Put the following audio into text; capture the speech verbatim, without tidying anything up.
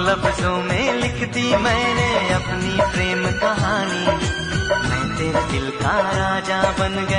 लफ्जों में लिख दी मैंने अपनी प्रेम कहानी। मैं तेरे दिल का राजा बन गया।